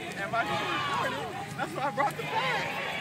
Am I going to record it? That's why I brought the flag.